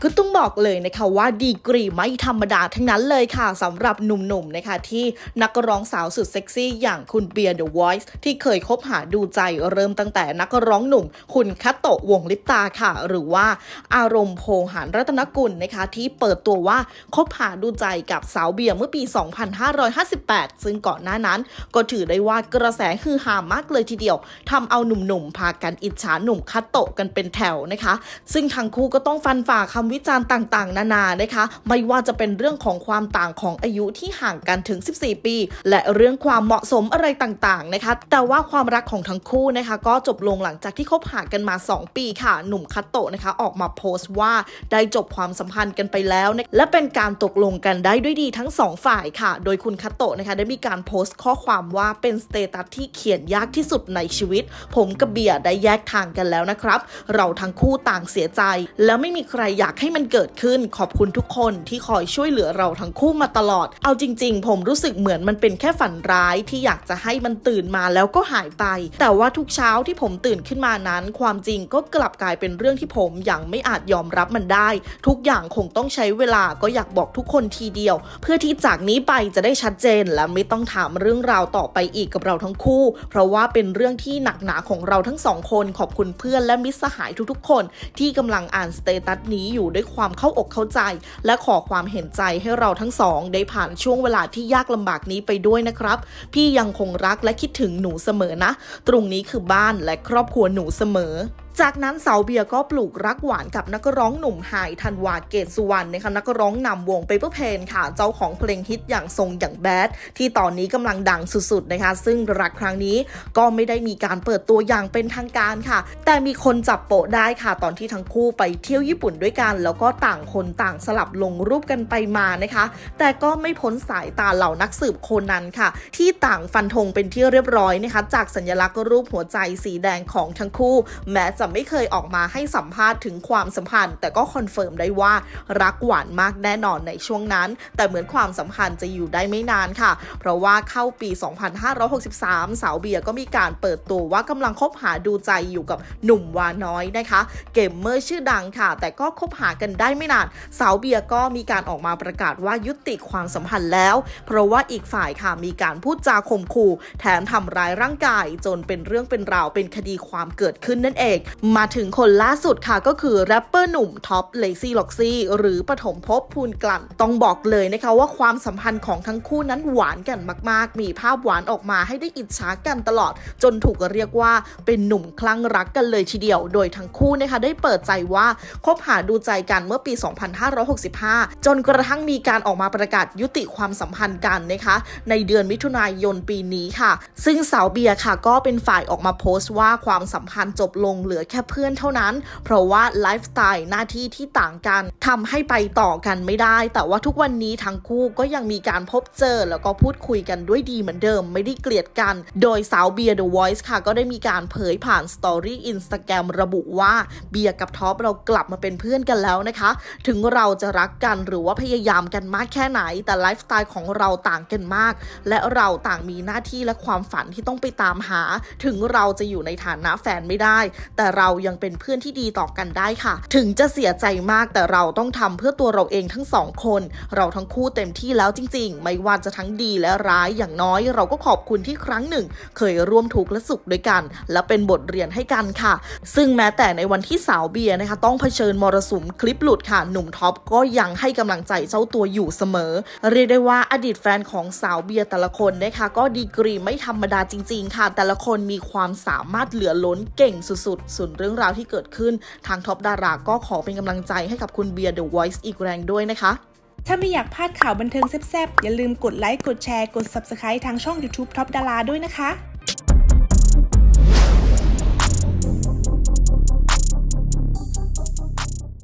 ก็ต้องบอกเลยนะคะว่าดีกรีไม่ธรรมดาทั้งนั้นเลยค่ะสำหรับหนุ่มๆนะคะที่นักร้องสาวสุดเซ็กซี่อย่างคุณเบียร์ The Voice ที่เคยคบหาดูใจเริ่มตั้งแต่นักร้องหนุ่มคุณคัตโตะวงลิปตาค่ะหรือว่าอารมณ์โพหารรัตนกุลนะคะที่เปิดตัวว่าคบหาดูใจกับสาวเบียร์เมื่อปี 2558 ซึ่งก่อนหน้านั้นก็ถือได้ว่ากระแสฮือฮามากเลยทีเดียวทำเอาหนุ่มๆพากันอิจฉาหนุ่มคัตโตะกันเป็นแถวนะคะซึ่งทั้งคู่ก็ต้องฟันฝ่าคำวิจารณ์ต่างๆนานานะคะไม่ว่าจะเป็นเรื่องของความต่างของอายุที่ห่างกันถึง14 ปีและเรื่องความเหมาะสมอะไรต่างๆนะคะแต่ว่าความรักของทั้งคู่นะคะก็จบลงหลังจากที่คบหากันมา2 ปีค่ะหนุ่มคัตโตะนะคะออกมาโพสต์ว่าได้จบความสัมพันธ์กันไปแล้วและเป็นการตกลงกันได้ด้วยดีทั้ง2 ฝ่ายค่ะโดยคุณคัตโตะนะคะได้มีการโพสต์ข้อความว่าเป็นสเตตัสที่เขียนยากที่สุดในชีวิตผมกับเบียร์ได้แยกทางกันแล้วนะครับเราทั้งคู่ต่างเสียใจและไม่มีใครอยากให้มันเกิดขึ้นขอบคุณทุกคนที่คอยช่วยเหลือเราทั้งคู่มาตลอดเอาจริงๆผมรู้สึกเหมือนมันเป็นแค่ฝันร้ายที่อยากจะให้มันตื่นมาแล้วก็หายไปแต่ว่าทุกเช้าที่ผมตื่นขึ้นมานั้นความจริงก็กลับกลายเป็นเรื่องที่ผมยังไม่อาจยอมรับมันได้ทุกอย่างคงต้องใช้เวลาก็อยากบอกทุกคนทีเดียวเพื่อที่จากนี้ไปจะได้ชัดเจนและไม่ต้องถามเรื่องราวต่อไปอีกกับเราทั้งคู่เพราะว่าเป็นเรื่องที่หนักหนาของเราทั้ง2 คนขอบคุณเพื่อนและมิตรสหายทุกๆคนที่กำลังอ่านสเตตัสนี้อยู่ด้วยความเข้าอกเข้าใจและขอความเห็นใจให้เราทั้งสองได้ผ่านช่วงเวลาที่ยากลำบากนี้ไปด้วยนะครับพี่ยังคงรักและคิดถึงหนูเสมอนะตรงนี้คือบ้านและครอบครัวหนูเสมอจากนั้นสาวเบียร์ก็ปลูกรักหวานกับนักร้องหนุ่มไฮธันวาเกตสุวรรณนะคะนักร้องนำวง Paper Plane ค่ะเจ้าของเพลงฮิตอย่างทรงอย่างแบดที่ตอนนี้กำลังดังสุดๆนะคะซึ่งรักครั้งนี้ก็ไม่ได้มีการเปิดตัวอย่างเป็นทางการค่ะแต่มีคนจับโปะได้ค่ะตอนที่ทั้งคู่ไปเที่ยวญี่ปุ่นด้วยกันแล้วก็ต่างคนต่างสลับลงรูปกันไปมานะคะแต่ก็ไม่พ้นสายตาเหล่านักสืบโคนันค่ะที่ต่างฟันธงเป็นที่เรียบร้อยนะคะจากสัญลักษณ์รูปหัวใจสีแดงของทั้งคู่แม้จะไม่เคยออกมาให้สัมภาษณ์ถึงความสัมพันธ์แต่ก็คอนเฟิร์มได้ว่ารักหวานมากแน่นอนในช่วงนั้นแต่เหมือนความสัมพันธ์จะอยู่ได้ไม่นานค่ะเพราะว่าเข้าปี 2563 สาวเบียร์ก็มีการเปิดตัวว่ากำลังคบหาดูใจอยู่กับหนุ่มวาน้อยนะคะเกมเมอร์ชื่อดังค่ะแต่ก็คบหากันได้ไม่นานสาวเบียร์ก็มีการออกมาประกาศว่ายุติความสัมพันธ์แล้วเพราะว่าอีกฝ่ายค่ะมีการพูดจาข่มขู่แถมทำร้ายร่างกายจนเป็นเรื่องเป็นราวเป็นคดีความเกิดขึ้นนั่นเองมาถึงคนล่าสุดค่ะก็คือแรปเปอร์หนุ่มท็อปเลซี่ล็อกซี่หรือปฐมภพพูนกลั่นต้องบอกเลยนะคะว่าความสัมพันธ์ของทั้งคู่นั้นหวานกันมากๆมีภาพหวานออกมาให้ได้อิจฉากันตลอดจนถูกเรียกว่าเป็นหนุ่มคลั่งรักกันเลยทีเดียวโดยทั้งคู่นะคะได้เปิดใจว่าคบหาดูใจกันเมื่อปี 2565 จนกระทั่งมีการออกมาประกาศยุติความสัมพันธ์กันนะคะในเดือนมิถุนายนปีนี้ค่ะซึ่งสาวเบียร์ค่ะก็เป็นฝ่ายออกมาโพสต์ว่าความสัมพันธ์จบลงเหลือแค่เพื่อนเท่านั้นเพราะว่าไลฟ์สไตล์หน้าที่ที่ต่างกันทำให้ไปต่อกันไม่ได้แต่ว่าทุกวันนี้ทั้งคู่ก็ยังมีการพบเจอแล้วก็พูดคุยกันด้วยดีเหมือนเดิมไม่ได้เกลียดกันโดยสาวเบียร์ The Voice ค่ะก็ได้มีการเผยผ่านสตอรี่ Instagram ระบุว่าเบียร์กับท็อปเรากลับมาเป็นเพื่อนกันแล้วนะคะถึงเราจะรักกันหรือว่าพยายามกันมากแค่ไหนแต่ไลฟ์สไตล์ของเราต่างกันมากและเราต่างมีหน้าที่และความฝันที่ต้องไปตามหาถึงเราจะอยู่ในฐานะแฟนไม่ได้แต่เรายังเป็นเพื่อนที่ดีต่อกันได้ค่ะถึงจะเสียใจมากแต่เราต้องทำเพื่อตัวเราเองทั้ง2 คนเราทั้งคู่เต็มที่แล้วจริงๆไม่ว่าจะทั้งดีและร้ายอย่างน้อยเราก็ขอบคุณที่ครั้งหนึ่งเคยร่วมทุกข์และสุขด้วยกันและเป็นบทเรียนให้กันค่ะซึ่งแม้แต่ในวันที่สาวเบียร์นะคะต้องเผชิญมรสุมคลิปหลุดค่ะหนุ่มท็อปก็ยังให้กำลังใจเจ้าตัวอยู่เสมอเรียกได้ว่าอดีตแฟนของสาวเบียร์แต่ละคนนะคะก็ดีกรีไม่ธรรมดาจริงๆค่ะแต่ละคนมีความสามารถเหลือล้นเก่งสุดๆส่วนเรื่องราวที่เกิดขึ้นทางท็อปดาราก็ขอเป็นกำลังใจให้กับคุณเบียร์ The Voice อีกแรงด้วยนะคะถ้าไม่อยากพลาดข่าวบันเทิงแซ่บๆอย่าลืมกดไลค์กดแชร์กด Subscribe ทางช่อง YouTube ท็อปดาราด้วยนะคะ